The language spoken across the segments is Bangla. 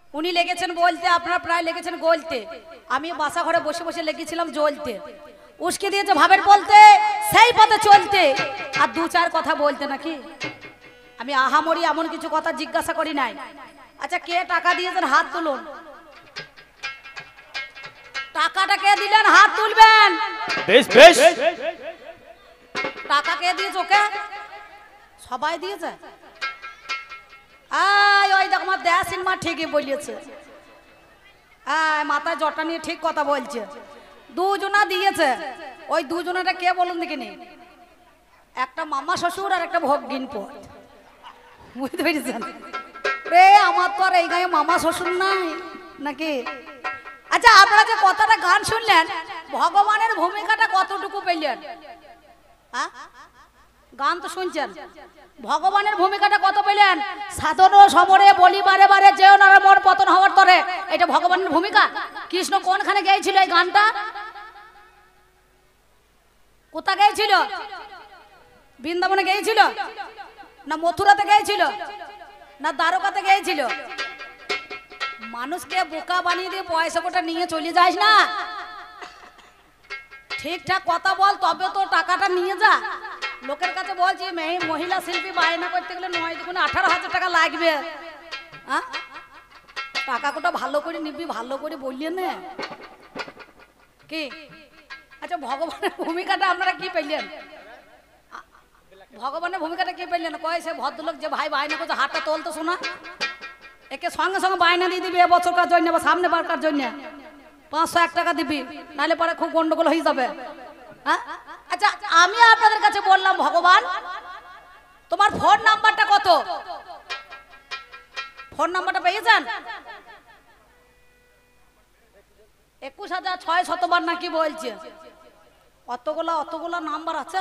উনি লেগেছেন বলতে, আপনারা প্রায় লেগেছেন গলতে, আমি বাসা ঘরে বসে বসে লেগেছিলাম জ্বলতে। উস্কে দিয়েছে ভাবের বলতে, সেই পথে চলতে, আর দু চার কথা বলতে নাকি। আমি আহামরি এমন কিছু কথা জিজ্ঞাসা করি নাই। আচ্ছা, কে টাকা দিয়েছেন হাত তুলুন। টাকাটা কে দিলেন হাত তুলবেন। বেশ বেশ। টাকা কে দিয়েছে ওকে? সবাই দিয়েছে। আয় ওই দেখ আমার দেয়া সিনেমা ঠিকই বলিয়েছে। আয় মাথায় জটা নিয়ে ঠিক কথা বলছে। দুজনা দিয়েছে। ওই দুজনাটা কে বলুন দেখিনি? একটা মামা শ্বশুর আর একটা ভগ্গিন পথ। বুঝতে পেরেছেন? রে আমার তো আর এই গায়ে মামা শ্বশুর নাই নাকি। আচ্ছা, আপনারা যে কথাটা গান শুনলেন, ভগবানের ভূমিকাটা কতটুকু পেলেন? হ্যাঁ, গান তো শুনছেন, ভগবানের ভূমিকাটা কত পেলেন? সাধন সমরে বলি বারে বারে যেও না মন পতন হওয়ার তরে, এটা ভগবানের ভূমিকা। কৃষ্ণ কোনখানে গেয়েছিল এই গানটা? কোথা গেয়েছিল? বৃন্দাবনে গেয়েছিল না মথুরাতে গেয়েছিল না দ্বারকাতে গেয়েছিল? মানুষকে বোকা বানিয়ে দিয়ে পয়সা কোটা নিয়ে চলে যাস না। ঠিকঠাক কথা বল, তবে তো টাকাটা নিয়ে যা। লোকের কাছে বলছি মহিলা শিল্পী বায়না করতে গেলে 9-18,000 টাকা লাগবে। হ্যাঁ, টাকা কোটা ভালো করে নিবি, ভালো করে বললেন না কি? আচ্ছা, ভগবানের ভূমিকাটা আপনারা কি পেলেন? ভগবানের ভূমিকাটা কি পেলেন? কয় সে ভদ্রলোক যে ভাই বায়না করছে, হাতটা তোলতো শোনা, একে সঙ্গে সঙ্গে বায়না দিয়ে দিবি এবছরকার জন্য বা সামনে বারকার জন্য 501 টাকা দিবি, নাহলে পরে খুব গন্ডগোল হয়ে যাবে। হ্যাঁ, আচ্ছা আমি আপনাদের কাছে বললাম, ভগবান তোমার ফোন নাম্বারটা কত? ফোন নাম্বারটা পেয়েছেন? 21,600 নাকি বলছে। অতগুলা নাম্বার আছে,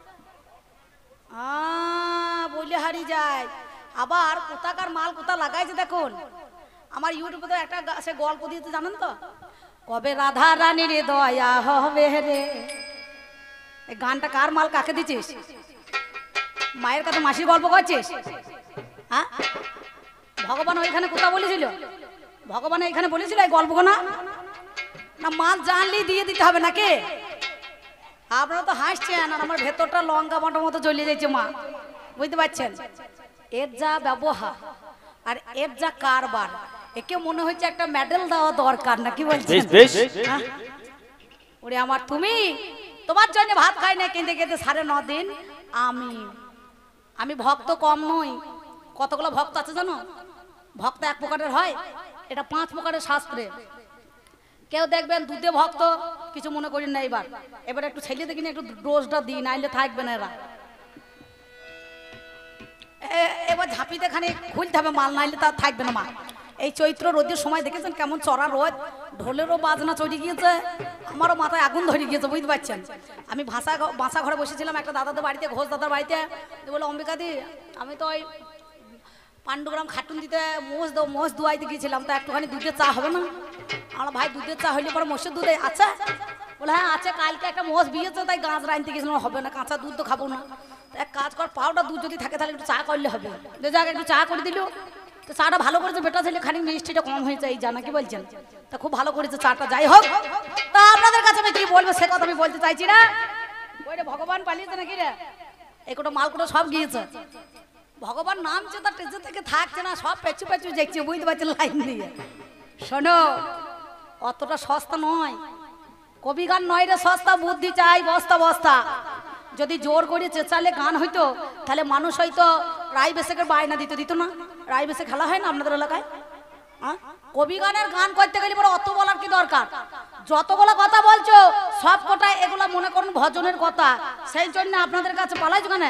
বলে হারিয়ে যায়। আবার কোথাকার মাল কোথা লাগাইছে দেখুন। আমার ইউটিউবে তো একটা সে গল্প দিয়েছে, জানেন তো? কবে রাধা রানীর দয়া হবে রে। এই গানটা কার মাল কাকে দিছিস? মায়ের কাছে মাসির গল্প করছিস? হ্যাঁ, ভগবান ওইখানে কোথা বলেছিল? ভগবান এইখানে বলেছিল এই গল্প না? না মাল জানলেই দিয়ে দিতে হবে নাকি? আপনারা তো হাসছেন আর আমার ভেতরটা লঙ্কা বাটার মতো জ্বলিয়ে যাচ্ছে মা। বুঝতে পারছেন? এর যা ব্যবহার আর এর যা কারবার, একে মনে হচ্ছে একটা মেডেল দেওয়া দরকার নাকি বলছেন? ওরে আমার, তুমি তোমার জন্য ভাত খাই না কেঁদে কেঁদে 9.5 দিন। আমি ভক্ত কম নই। কতগুলো ভক্ত আছে জানো? ভক্ত এক প্রকারের হয়, এটা 5 প্রকারের শাস্ত্রে। কেউ দেখবেন দুধে ভক্ত, কিছু মনে করেন না। এবার একটু ছেলে দেখিনি, একটু ডোজটা দিই, নাইলে থাকবে না এরা। এবার ঝাঁপিতে খানে খুলতে হবে মাল, নাইলে তা থাকবে না মা। এই চৈত্র রোদের সময় দেখেছেন কেমন চড়া রোদ, ঢোলেরও বাজনা চড়ে গিয়েছে, আমারও মাথায় আগুন ধরে গিয়েছে। বুঝতে পারছেন? আমি বাসা ঘরে বসেছিলাম একটা দাদাদের বাড়িতে, ঘোষ দাদার বাড়িতে। বলে অম্বিকাদি, আমি তো ওই পাণ্ডুগ্রাম খাটুন দিতে মোষ দুয়াইতে গিয়েছিলাম, তো একটুখানি দুধের চা হবে না? আমরা ভাই দুধের চা হইলে পরে মোষের দুধে আচ্ছা। বলে হ্যাঁ আছে, কালকে একটা মোষ বিয়েছে, তাই গাছ রাঁধতে গেছিলাম। হবে না, কাঁচা দুধ তো খাবো না। এক কাজ কর, পাউডার দুধ যদি থাকে তাহলে একটু চা করলে হবে। যাক একটু চা করে দিল, তো চাটা ভালো করেছে। বেটা ছেলে খানিক মিষ্টিটা কম হয়েছে, এই জানা কি বলছেন? তা খুব ভালো করেছে চাটা। যাই হোক, তা আপনাদের কাছে আমি কি বলবো সে কথা আমি বলতে চাইছি না। ওইটা ভগবান পালিয়েছে নাকি রে? এই কোটা মালকুটো সব গিয়েছে। ভগবান নামছে, তার টেজে থেকে থাকছে না, সব পেছু পেছু দেখছে। বুঝতে পারছেন? লাইন দিয়ে শোনো, অতটা সস্তা নয় কবি গান, নয় রে সস্তা। বুদ্ধি চাই বস্তা বস্তা। যদি জোর করে চেঁচালে গান হইতো, তাহলে মানুষ হয়তো রায় বেশেকের বায়না দিত না। রায় বেশে খেলা হয় না আপনাদের এলাকায়? হ্যাঁ, কবি গানের গান করতে গেলে পরে অত বলার কি দরকার? যতগুলো কথা বলছো সব কটা এগুলা মনে করুন ভজনের কথা। সেই জন্য আপনাদের কাছে পালাইছো কেন?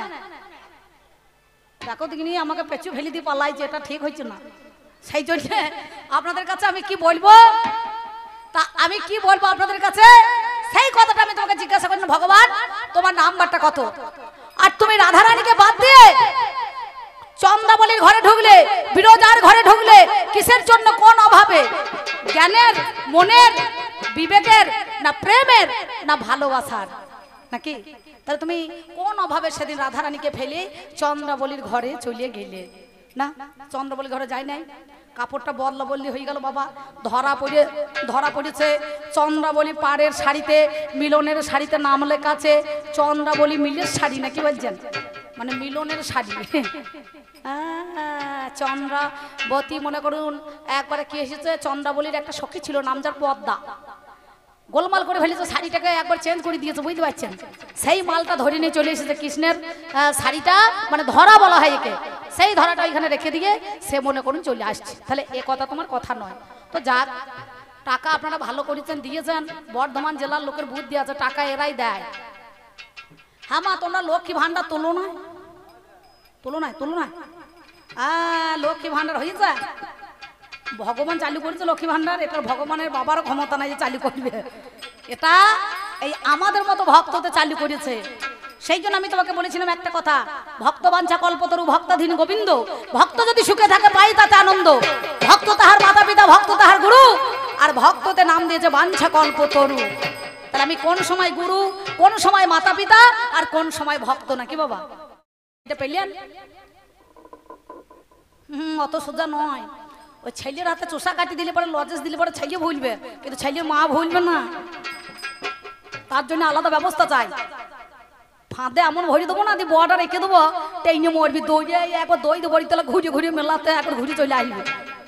দেখো দেখিনি আমাকে পেছু ফেলে দিয়ে পালাইছে, এটা ঠিক হচ্ছে না। সেই জন্য আপনাদের কাছে আমি কি বলবো, তা আমি কি বলবো আপনাদের কাছে, সেই কথাটা আমি তোমাকে জিজ্ঞাসা করি। ভগবান তোমার নাম্বারটা কত? আর তুমি রাধারানীকে বাদ দিয়ে চন্দ্রাবলীর ঘরে ঢুকলে, বিরজার ঘরে ঢুকলে কিসের জন্য? কোন অভাবে? জ্ঞানের, মনের, বিবেকের, না প্রেমের, না ভালোবাসার নাকি? তাহলে তুমি কোন অভাবে সেদিন রাধারানীকে ফেলে চন্দ্রাবলীর ঘরে চলে গেলে? না, চন্দ্রাবলীর ঘরে যাই নাই। কাপড়টা বদলা বললি হয়ে গেল বাবা। ধরা পড়েছে চন্দ্রাবলী পাড়ের শাড়িতে, মিলনের শাড়িতে নাম লেখা আছে চন্দ্রাবলী মিলের শাড়ি, না কি বলছেন? মানে মিলনের শাড়ি। চন্দ্রাবতী মনে করুন একবারে কি এসেছে, চন্দ্রাবলীর একটা সখী ছিল নাম যার পদ্মা, গোলমাল করে ফেলেছে শাড়িটাকে, একবার চেঞ্জ করে দিয়েছে, বুঝতে পারছেন? সেই মালটা ধরে নিয়ে চলে এসেছে কৃষ্ণের শাড়িটা, মানে ধরা বলা হয় একে, সেই ধরাটা এখানে রেখে দিয়ে সে মনে করুন চলে আসছে। তাহলে এ কথা তোমার কথা নয়। তো যাক, টাকা আপনারা ভালো করেছেন, দিয়েছেন, বর্ধমান জেলার লোকের বুদ্ধি আছে, টাকা এরাই দেয়। হ্যাঁ মা, তোমরা লক্ষ্মী ভান্ডার তোলো না? লক্ষ্মী ভান্ডার হয়েছে, ভগবান চালু করেছে লক্ষ্মী ভান্ডার। এটা ভগবানের বাবারও ক্ষমতা নাই যে চালু করবে, এটা এই আমাদের মতো ভক্তদের চালু করেছে। সেই জন্য আমি তোমাকে বলেছিলাম একটা কথা, ভক্ত বাঞ্ছা কল্পতরু ভক্তাধীন গোবিন্দ। ভক্ত যদি সুখে থাকে পাই তাতে আনন্দ। ভক্ত তাহার মাতা পিতা, ভক্ত তাহার গুরু, আর ভক্ততে নাম দিয়েছে বাঞ্ছা কল্পতরু। তাহলে আমি কোন সময় গুরু, কোন সময় মাতা পিতা, আর কোন সময় ভক্ত, নাকি বাবা? এটা পেলেন? অত সোজা নয়। ওই ছেলের হাতে চোষা কাটি দিলে পরে, লজেস দিলে পরে ছেলে ভুলবে, কিন্তু ছেলের মা ভুলবে না। তার জন্য আলাদা ব্যবস্থা চাই। ফাঁদে এমন ভরি দেবো না, দিয়ে বড়টা রেখে দেবো, টেনে মরবি, দৌড়ে একবার দই দেবো, তাহলে ঘুরিয়ে মেলাতে একবার ঘুরে চলে আসবে।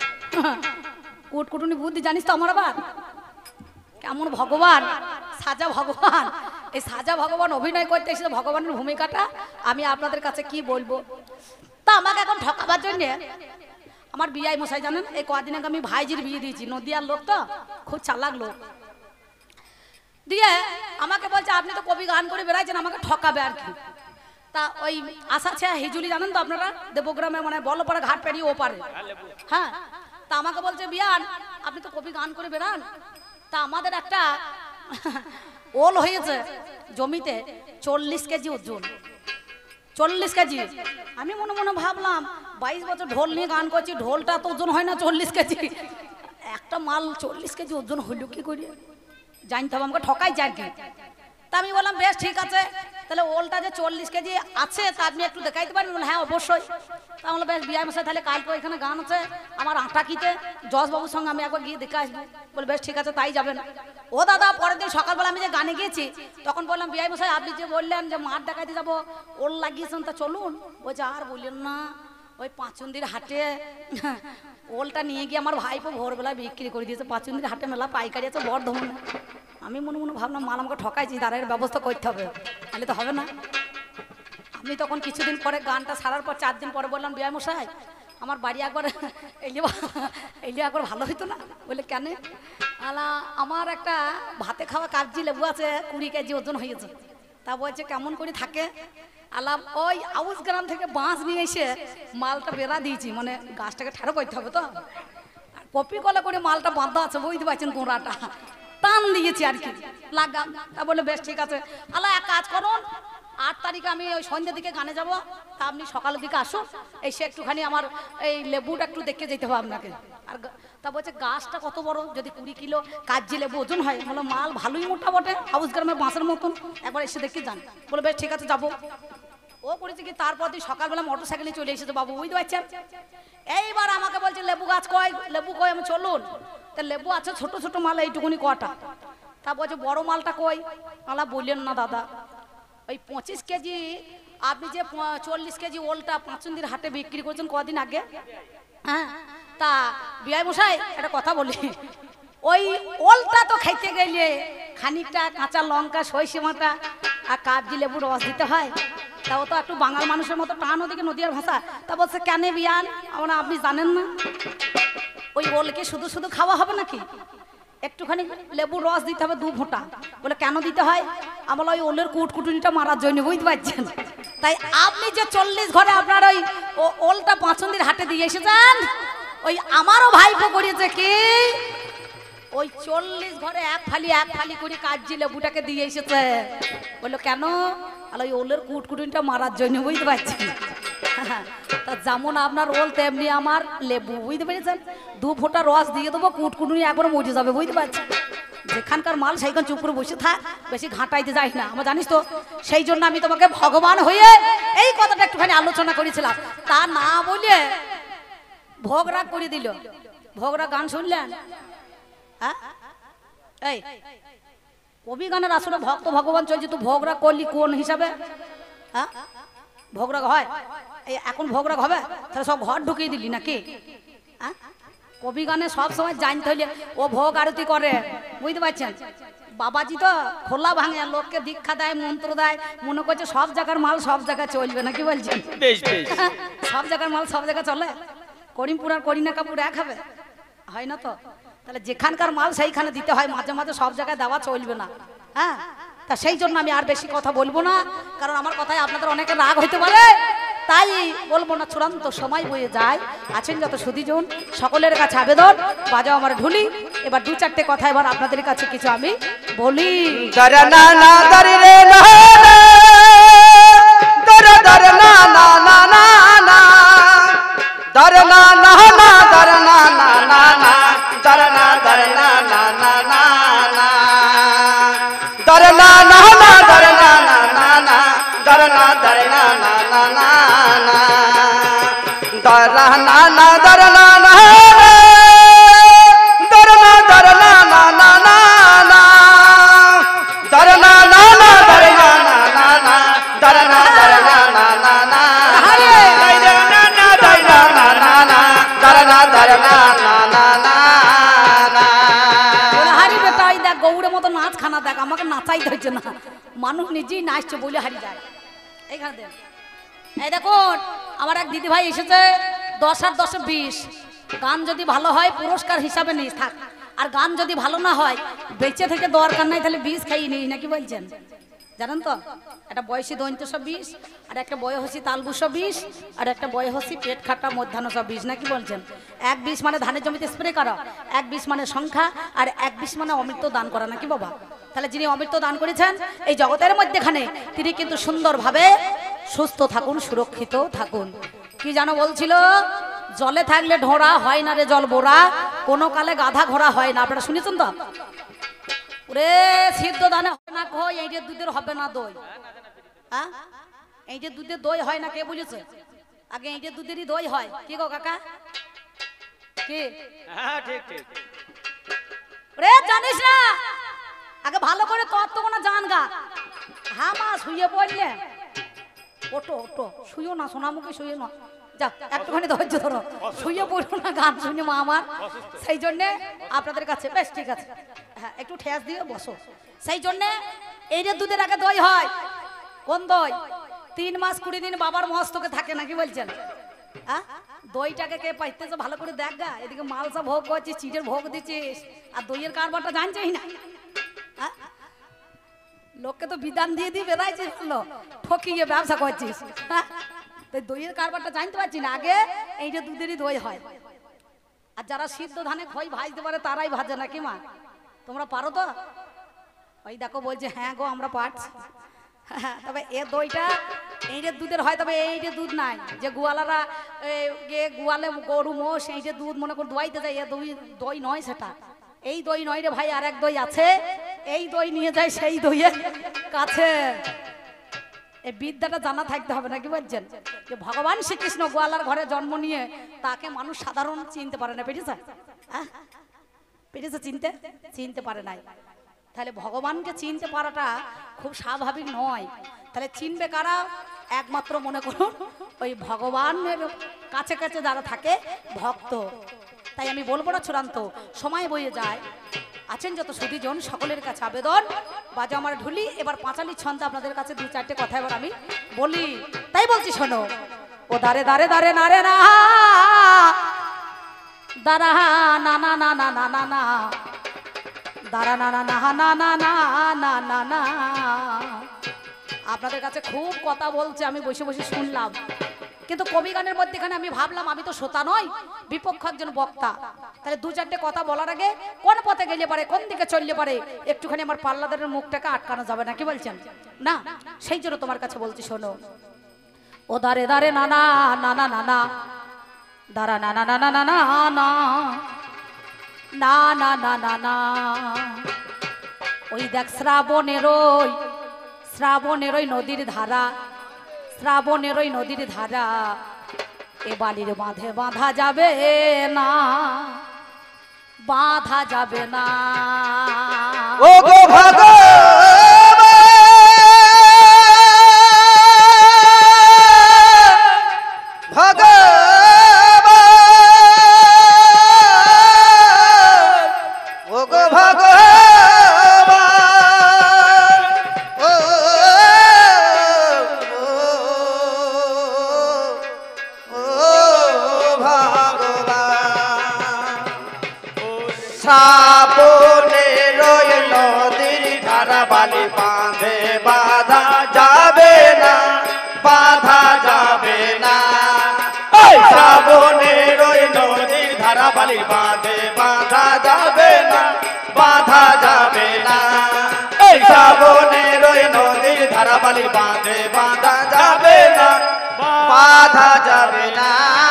কুটকুটুনি বুদ্ধি জানিস তো আমার আবার কেমন ভগবান, সাজা ভগবান। এই সাজা ভগবান অভিনয় করতে এসেছে, ভগবানের ভূমিকাটা আমি আপনাদের কাছে কি বলবো। তা আমাকে এখন ঠকাবার জন্যে আমার বিয়াই মশাই জানেন, এই কদিন আগে আমি ভাইজির বিয়ে দিয়েছি, নদিয়ার লোক তো, খুব চালাক লোক, দিয়ে আমাকে বলছে আপনি তো কবি গান করে বেড়াইছেন, আমাকে ঠকাবে আর কি। তা ওই আশা ছে হিজুলি জানেন তো আপনারা, দেবগ্রামে মানে বলপাড়া ঘাট পেরিয়ে ওপারে, হ্যাঁ। তা আমাকে বলছে বিয়ান আপনি তো কবি গান করে বেড়ান, তা আমাদের একটা ওল হয়েছে জমিতে 40 কেজি ওজন, 40 কেজি। আমি মনে মনে ভাবলাম 22 বছর ঢোল নিয়ে গান করছি, ঢোলটা তো ওজন হয় না 40 কেজি, একটা মাল 40 কেজি ওজন হইল কি করে, জানতে হবে, আমাকে ঠকাই যায় কি। তা আমি বললাম বেশ ঠিক আছে, তাহলে ওলটা যে 40 কেজি আছে তা আপনি একটু দেখাইতে পারেন? হ্যাঁ অবশ্যই। তাহলে বেশ বিয়ার মশাই, তাহলে কালকে এখানে গান আছে আমার আটাকিতে, যশবাবুর সঙ্গে আমি একবার গিয়ে দেখে আসবো। বলে বেশ ঠিক আছে, তাই যাবেন। ও দাদা, পরের দিন সকালবেলা আমি যে গানে গিয়েছি, তখন বললাম বিয়াই মশাই আপনি যে বললেন যে মাঠ দেখাইতে যাবো, ওল লাগিয়েছেন, তা চলুন। বলছে আর বললেন না, ওই পাঁচুন্দির হাটে ওলটা নিয়ে গিয়ে আমার ভাইপো ভোরবেলায় বিক্রি করে দিয়েছে, পাঁচুন্দির হাটে মেলা পাইকারি আছে বর্ধমানে। আমি মনে ভাবলাম মাল আমাকে ঠকাইছি, দাঁড়ের ব্যবস্থা করতে হবে, তাহলে তো হবে না। আমি তখন কিছুদিন পরে গানটা সারার পর 4 দিন পরে বললাম বিয়াই মশাই আমার বাড়ি একবার এলে একবার ভালো হইতো না। বলে কেন? আলা আমার একটা ভাতে খাওয়া কাগজি লেবু আছে 20 কেজি ওজন হয়েছে। তা বলছে কেমন করে থাকে? আলাম ওই আউস গ্রাম থেকে বাঁশ নিয়ে এসে মালটা বেড়া দিয়েছি, মানে গাছটাকে ঠাড়ো করতে হবে তো, কপি কলা করে মালটা বাঁধা আছে, বুঝতে পারছেন, গোড়াটা টান দিয়েছি আর কি, লাগাম। তা বলে বেশ ঠিক আছে, আলা এক কাজ করুন, 8 তারিখে আমি ওই সন্ধ্যের দিকে গানে যাব, তা আপনি সকালের দিকে আসুন, এসে একটুখানি আমার এই লেবুটা একটু দেখে যেতে হবে আপনাকে। আর তা বলছে গাছটা কত বড়, যদি 20 কিলো কাগজি লেবু ওজন হয়, হলো মাল ভালোই মোটা বটে, হাউস গ্রামের বাঁশের মতন, একবার এসে দেখে যান। বলে বেশ ঠিক আছে যাবো। ও করেছে কি, তারপর দিন সকালবেলা মোটর সাইকেলে চলে এসেছে বাবু, বুঝতে পারছেন। এইবার আমাকে বলছে লেবু গাছ কয়, লেবু কয়, আমি চলুন। তা লেবু আছে ছোট ছোট মাল এইটুকুনি কটা। তা বলছে বড় মালটা কই? আলা বললেন না দাদা, ওই 25 কেজি আপনি যে 40 কেজি ওলটা পাঁচুন্দির হাটে বিক্রি করছেন কদিন আগে, হ্যাঁ। তা বিয়াই মশাই একটা কথা বলি, ওই ওলটা তো খাইতে গেলে খানিকটা কাঁচা লঙ্কা, সরিষাটা আর কাগজি লেবু রস দিতে হয়, তাও তো একটু বাঙাল মানুষের মতো টান, ওদিকে নদীয়ার ভাষা। তা বলছে কেন বিয়ান, আমরা আপনি জানেন না ওই ওলকে শুধু শুধু খাওয়া হবে নাকি, একটুখানি লেবু রস দিতে হবে 2 ফোঁটা। বলে কেন দিতে হয়? আমরা ওই ওলের কুটকুটুনিটা মারার জন্য, বুঝতে পারছেন। তাই আপনি যে 40 ঘরে আপনার ওই ওলটা পাঁচন্দির হাটে দিয়ে এসেছেন, ওই আমারও ভাইপো করেছে কি, ওই 40 ঘরে এক ফালি করে কাগজি লেবুটাকে দিয়ে এসেছে। বললো কেন? ওই ওলের কুটকুটুনিটা মারার জন্য, বুঝতে পারছেন। তা যেমন আপনার ওল তেমনি আমার লেবু, বুঝতে পেরেছেন। 2 ফোঁটা রস দিয়ে দেবো, কুটকুটুনি একবার মরে যাবে, বুঝতে পারছেন। যেখানকার মাল সেইখান চুপ করে বসে থাক, বেশি ঘাঁটাইতে যাই না, আমার জানিস তো। সেই জন্য আমি তোমাকে ভগবান হয়ে এই কথাটা একটুখানি আলোচনা করেছিলাম, তা না বলে ভোগরাগ করে দিল। ভোগরাগ গান শুনলেন? হ্যাঁ, এই কবি গানের আসলে ভক্ত ভগবান চলছে, তুই ভোগরাগ করলি কোন হিসাবে? হ্যাঁ, ভোগরাগ হয়? এই এখন ভোগরাগ হবে? তাহলে সব ঘর ঢুকিয়ে দিলি নাকি? হ্যাঁ, কবি গানে সব সময় জানতে হইলে ও ভোগ আরতি করে, বুঝতে পারছেন? বাবাজি তো খোলা ভাঙে, লোককে দীক্ষা দেয়, মন্ত্র দেয়, মনে করছে সব জায়গার মাল সব জায়গায় চলবে নাকি বলছেন? সব জায়গার মাল সব জায়গায় চলে? করিমপুর আর করিনা কাপুর এক হবে? হয় না তো। তাহলে যেখানকার মাল সেইখানে দিতে হয়, মাঝে মাঝে সব জায়গায় দেওয়া চলবে না। হ্যাঁ, তা সেই জন্য আমি আর বেশি কথা বলবো না, কারণ আমার কথায় আপনাদের অনেকে রাগ হইতে পারে, তাই বলবো না। চূড়ান্ত সময় বয়ে যায়। আছেন যত সুধীজন, সকলের কাছে আবেদন, বাজাও আমার ঢুলি। এবার দু চারটে কথা এবার আপনাদের কাছে কিছু আমি বলি। আমাকে নাচাইতে হচ্ছে না, মানুষ নিজেই নাচছে বলে হারি যায়। এইখানে দেন, এই দেখুন আমার এক দিদি ভাই এসেছে, 10 আর 10 20। গান যদি ভালো হয় পুরস্কার হিসাবে নিস থাক, আর গান যদি ভালো না হয় বেঁচে থেকে দরকার নাই, তাহলে 20 খাইয়ে নিস নাকি বলছেন? জানেন তো, একটা বয়সী দৈন্ত 20, আর একটা বয়সী তালবু 20, আর একটা বয়সী পেট খাটা মধ্যাহ্ন 20 নাকি বলছেন? 1 20 মানে ধানের জমিতে স্প্রে করা, 1 20 মানে সংখ্যা, আর 1 20 মানে অমৃত দান করা নাকি বাবা? তাহলে যিনি অমৃত দান করেছেন এই জগতের মধ্যেখানে, তিনি কিন্তু সুন্দরভাবে সুস্থ থাকুন, সুরক্ষিত থাকুন। কি জানো বলছিল? জলে থাকলে ঢোড়া হয় না রে জল বোরা, কোনো কালে গাধা ঘোড়া হয় না। আপনারা শুনেছেন তো? ওরে সিদ্ধ দানে হয় না কই, এই যে দুধের হবে না দই। হ্যাঁ, এই যে দুধের দই হয় না, কে বলেছে? আগে এই যে দুধেরই দই হয়। কি গো কাকা, কি? হ্যাঁ ঠিক ঠিক। ওরে জানিস না, আগে ভালো করে তত্ত্বগুলো জান গা। হ্যাঁ মা শুয়ে পড়লে, ওটো ওটো, শুয়েও না সোনামুখী, শুয়ে না, যা একটুখানি ধৈর্য ধরো, শুয়ে পড়ো না গান শুনে মা আমার। সেই জন্যে আপনাদের কাছে, বেশ ঠিক আছে, হ্যাঁ একটু ঠেস দিয়ে বসো। সেই জন্যে এই যে দুধের আগে দই হয়, কোন দই? 3 মাস 20 দিন বাবার মস্তকে থাকে নাকি বলছেন? হ্যাঁ, দইটাকে কে পাইতেছে ভালো করে দেখ গা। এদিকে মালসা ভোগ করছিস, চিটের ভোগ দিচ্ছিস, আর দইয়ের কারবারটা জানছেই না। লোককে তো বিধান দিয়ে দিয়ে বেড়াইছিস, ঠকিয়ে ব্যবসা করছিস। দইয়ের কারবারটা জানতে পারছি না। আগে এই যে দুধেরই দই হয়, আর যারা সিদ্ধ ধানে খই ভাজতে পারে তারাই ভাজে নাকি মা? তোমরা পারো তো? ওই দেখো বলছে হ্যাঁ গো আমরা পারছি। তবে এ দইটা এই যে দুধের হয়, তবে এই যে দুধ নাই যে গোয়ালারা গোয়ালে গরু মোষ এই যে দুধ মনে করে দোয়াইতে যায়, এ দই নয় সেটা। এই দই নয় রে ভাই, আর এক দই আছে, এই দই নিয়ে যায় সেই দইয়ের কাছে। এই বিদ্যাটা জানা থাকতে হবে নাকি বলছেন? যে ভগবান শ্রীকৃষ্ণ গোয়ালার ঘরে জন্ম নিয়ে তাকে মানুষ সাধারণ চিনতে পারে না, পেরেছে? হ্যাঁ পেরেছে চিনতে? চিনতে পারে নাই। তাহলে ভগবানকে চিনতে পারাটা খুব স্বাভাবিক নয়। তাহলে চিনবে কারা? একমাত্র মনে করুন ওই ভগবানের কাছে কাছে যারা থাকে ভক্ত। তাই আমি বলবো না, চূড়ান্ত সময় বয়ে যায়। আছেন যত সুধীজন, সকলের কাছে আবেদন, বাজা আমার ঢুলি। এবার পাঁচালি ছন্দ আপনাদের কাছে 2-4টে কথা এবার আমি বলি। তাই বলছি শোনো। ও দারে দারে দারে নারে না দারা না না না না না না না দারা না না না না না না না না। আপনাদের কাছে খুব কথা বলছে, আমি বসে বসে শুনলাম, কিন্তু কবি গানের মধ্যেখানে আমি ভাবলাম আমি তো শ্রোতা নই, বিপক্ষ একজন বক্তা। তাহলে 2-4টে কথা বলার আগে কোন পথে গেলে পারে, কোন দিকে চললে পারে, একটুখানি আমার পাল্লাদারের মুখটাকে আটকানো যাবে নাকি বলছেন? না, সেই জন্য তোমার কাছে বলছি শোনো। ও দারে দারে না না না না না না দারা না না না না না না না না না না না না। ওই দেখ শ্রাবণের ওই নদীর ধারা, শ্রাবণের ওই নদীর ধারা, এ বালির বাঁধে বাঁধা যাবে না, বাঁধা যাবে না। ও গো শ্রাবণের নদীর ধারা বালি বাঁধে বাঁধা যাবে না, বাঁধা যাবে না। শ্রাবণের নদীর ধারা বালি বাঁধে বাঁধা যাবে না, বাঁধা যাবে না। শ্রাবণের নদীর ধারা বালি বাঁধে বাঁধা যাবে না, বাঁধা যাবে না।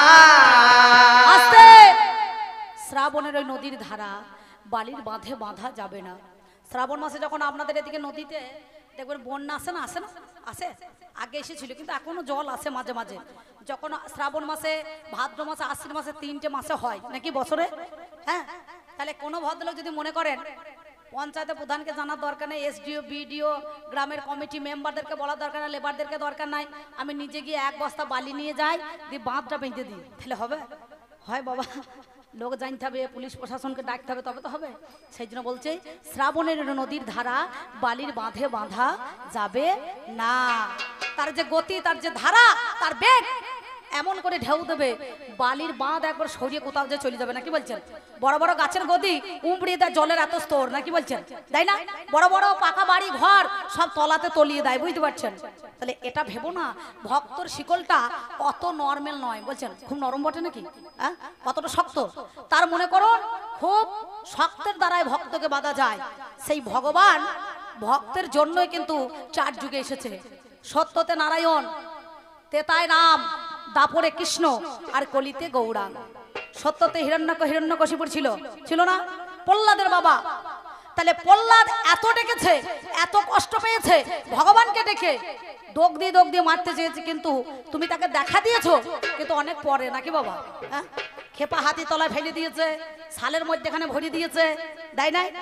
শ্রাবণের ওই নদীর ধারা বালির বাঁধে বাঁধা যাবে না। শ্রাবণ মাসে যখন আপনাদের এদিকে নদীতে দেখবেন বন্যা আসে না, আসে না, আসে, আগে এসেছিল কিন্তু এখনো জল আসে মাঝে মাঝে। যখন শ্রাবণ মাসে, ভাদ্র মাসে, আশ্বিন মাসে 3টে মাসে হয় নাকি বছরে, হ্যাঁ। তাহলে কোনো ভদ্রলোক যদি মনে করেন পঞ্চায়েতের প্রধানকে জানার দরকার নেই, এসডিও বিডিও গ্রামের কমিটি মেম্বারদেরকে বলার দরকার নাই, লেবারদেরকে দরকার নাই, আমি নিজে গিয়ে 1 বস্তা বালি নিয়ে যাই, দিয়ে বাঁধটা বেঁধে দিই, তাহলে হবে? হয় বাবা, লোক জানতে হবে, পুলিশ প্রশাসনকে ডাকতে হবে, তবে তো হবে। সেই জন্য বলছে শ্রাবণের নদীর ধারা বালির বাঁধে বাঁধা যাবে না। তার যে গতি, তার যে ধারা, তার বেগ এমন করে ঢেউ দেবে, বালির বাঁধ একবার সরিয়ে কোথাও যে চলে যাবে, নাকি বলছেন? বড় বড় গাছের গদি উমড়িয়ে দেয় জলের এত স্তর, নাকি বলছেন? তাই না? বড় বড় পাকা বাড়ি ঘর সব তলাতে তলিয়ে দেয়, বুঝতে পারছেন? তাহলে এটা ভেবো না ভক্তর শিকলটা অত নরমাল নয়, বলছেন খুব নরম বটে নাকি, হ্যাঁ, কতটা শক্ত। তার মনে করুন খুব শক্তের দ্বারাই ভক্তকে বাঁধা যায়। সেই ভগবান ভক্তের জন্যই কিন্তু 4 যুগে এসেছে। সত্যতে নারায়ণ, তেতায় রাম, দাপরে কৃষ্ণ, আর কলিতে গৌরাঙ্গ। সত্যতে হিরণ্যকশিপুর ছিল, ছিল না? প্রহ্লাদের বাবা। তাহলে প্রহ্লাদ এত ডেকেছে, এত কষ্ট পেয়েছে ভগবানকে ডেকে, দোগ দিয়ে মারতে চেয়েছে, কিন্তু তুমি তাকে দেখা দিয়েছো কিন্তু অনেক পরে, নাকি বাবা? হ্যাঁ, খেপা হাতি তলায় ফেলে দিয়েছে, সালের মধ্যেখানে ভরি দিয়েছে, দেয় নাই?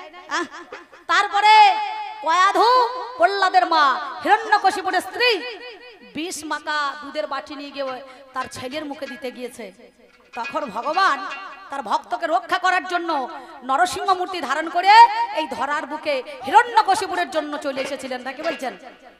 তারপরে কয়াধু প্রহ্লাদের মা হিরণ্যকশিপুরের স্ত্রী 20 মাকা দুধের বাটি নিয়ে গিয়ে তার ছেলের মুখে দিতে গিয়েছে। তখন ভগবান তার ভক্তকে রক্ষা করার জন্য নরসিংহ মূর্তি ধারণ করে এই ধরার বুকে হিরণ্যকশিপুরের জন্য চলে এসেছিলেন, নাকি বলছেন?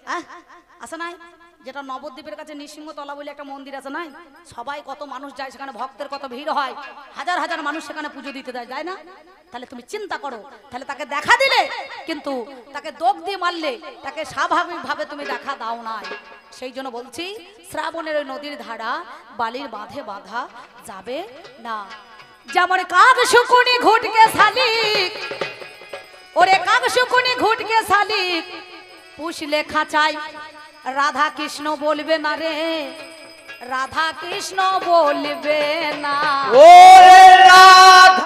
আসে নাই? যেটা নবদ্বীপের কাছে নৃসিংহতলা বলে একটা মন্দির আছে, নাই? সবাই কত মানুষ যায় সেখানে, ভক্তের কত ভিড় হয়, হাজার হাজার মানুষ সেখানে পুজো দিতে যায়, যায় না? তাহলে তুমি চিন্তা করো, তাহলে তাকে দেখা দিলে কিন্তু তাকে দোগ দিয়ে মারলে, তাকে স্বাভাবিকভাবে তুমি দেখা দাও নাই। সেই জন্য বলছি শ্রাবণের ওই নদীর ধারা বালির বাঁধে বাঁধা যাবে না। যেমন কাক শুকুনি ঘুটকে শালিক, ওরে কাক শুকুনি ঘুটকে শালিক, পুষলে খাঁচাই রাধা কৃষ্ণ বলবে না রে, রাধা কৃষ্ণ বলবে না।